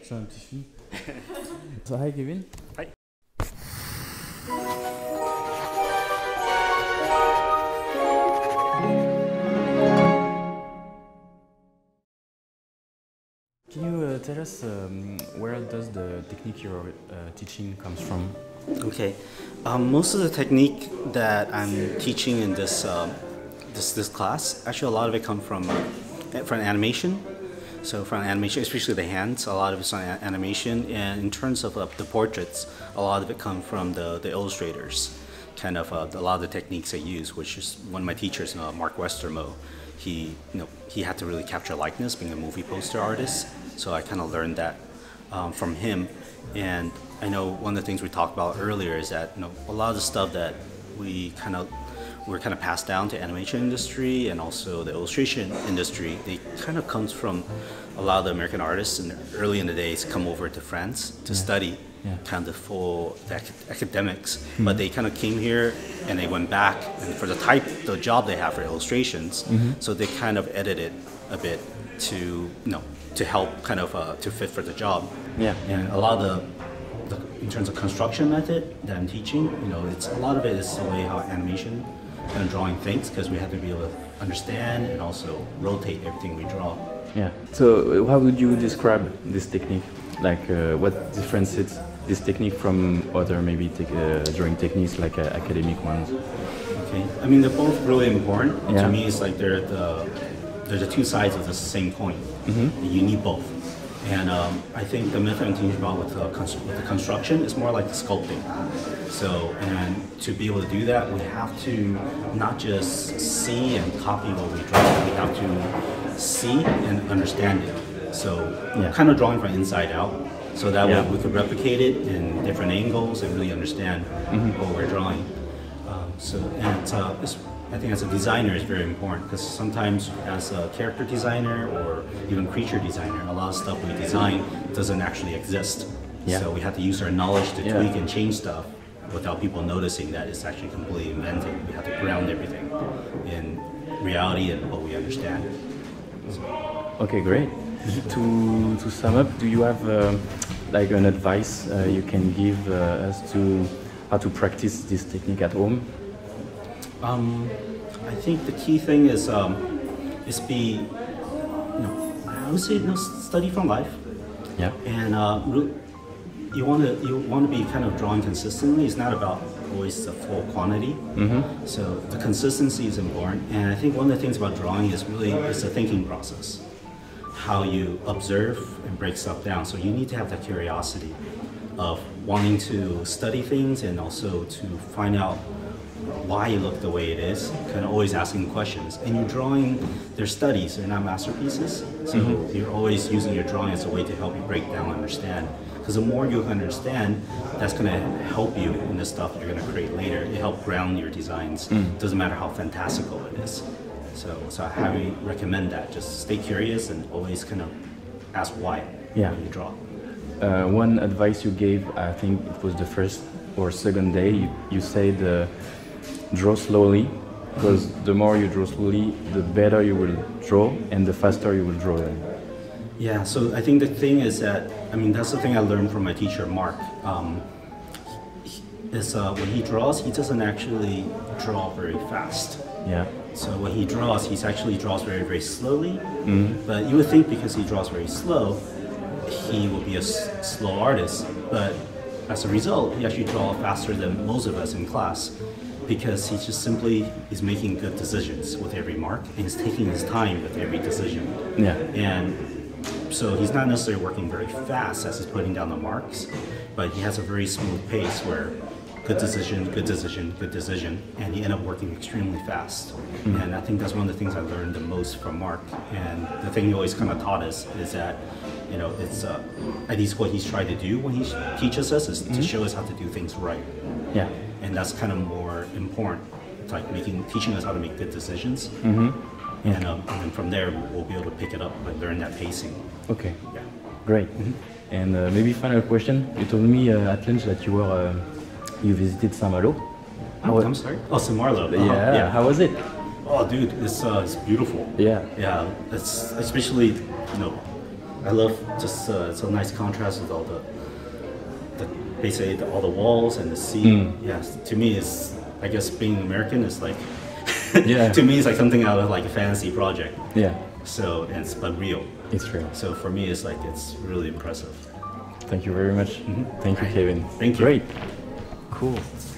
fais un petit film. So, hi Kevin. Hi. Can you tell us where does the technique you're teaching comes from? Okay, most of the technique that I'm teaching in this this class, actually a lot of it comes from animation. So from animation, especially the hands, a lot of it's on animation. And in terms of the portraits, a lot of it comes from the illustrators. Kind of a lot of the techniques they use, which is one of my teachers, Mark Westermo. He had to really capture likeness, being a movie poster artist. So I kind of learned that from him. And I know one of the things we talked about earlier is that a lot of the stuff that we're kind of passed down to animation industry and also the illustration industry, they kind of comes from a lot of the American artists early in the days come over to France to study kind of the academics, but they kind of came here and they went back, and for the job they have for illustrations, so they kind of edited a bit to to help kind of to fit for the job. And a lot of in terms of construction method that I'm teaching, it's a lot of it is the way how animation and drawing things, because we have to be able to understand and also rotate everything we draw. Yeah. So how would you describe this technique? Like what differentiates this technique from other maybe drawing techniques like academic ones? Okay. I mean, they're both really important. To me, it's like they're the two sides of the same coin. You need both. And I think the method I'm teaching about with the construction is more like sculpting. So, and to be able to do that, we have to not just see and copy what we draw, we have to see and understand it. So, kind of drawing from inside out, so that way we could replicate it in different angles and really understand what we're drawing. I think as a designer it's very important, because sometimes as a character designer or even creature designer, a lot of stuff we design doesn't actually exist. So we have to use our knowledge to tweak and change stuff without people noticing that it's actually completely invented. We have to ground everything in reality and what we understand. Okay, great. To sum up, do you have like an advice you can give us to how to practice this technique at home? I think the key thing is be, I would say study from life. And you want to be kind of drawing consistently. It's not about always the full quantity. So the consistency is important. And I think one of the things about drawing is really it's a thinking process. How you observe and break stuff down. So you need to have that curiosity of wanting to study things and also to find out why you look the way it is, kind of always asking questions. And you're drawing, they're studies, they're not masterpieces. So you're always using your drawing as a way to help you break down and understand. Because the more you understand, that's going to help you in the stuff you're going to create later. It helps ground your designs. Doesn't matter how fantastical it is. So I highly recommend that. Just stay curious and always kind of ask why when you draw. One advice you gave, I think it was the first or second day, you said draw slowly, because the more you draw slowly, the better you will draw and the faster you will draw them. Yeah, so I think the thing is that, I mean, that's the thing I learned from my teacher, Mark. When he draws, he doesn't actually draw very fast. So when he draws, he actually draws very, very slowly. But you would think because he draws very slow, he will be a slow artist. But as a result, he actually draws faster than most of us in class, because he just simply is making good decisions with every mark, and he's taking his time with every decision. And so he's not necessarily working very fast as he's putting down the marks, but he has a very smooth pace where good decision, good decision, good decision, and he ended up working extremely fast. And I think that's one of the things I learned the most from Mark. And the thing he always kind of taught us is that, it's at least what he's tried to do when he teaches us is to show us how to do things right. And that's kind of more important. It's like teaching us how to make good decisions. And then from there, we'll be able to pick it up and learn that pacing. Okay, great. And maybe final question. You told me at lunch that you visited Saint-Malo. I'm sorry? Oh, Saint-Malo. Yeah. How was it? Oh, dude, it's beautiful. Yeah. It's especially, I love just it's a nice contrast with all the basically all the walls and the sea. Yes, to me it's, I guess being American is like Yeah. to me it's like something out of like a fantasy project. Yeah, So it's but real. it's real. So for me it's like it's really impressive. Thank you very much. Thank you, Kevin. Thank you. Great. Cool.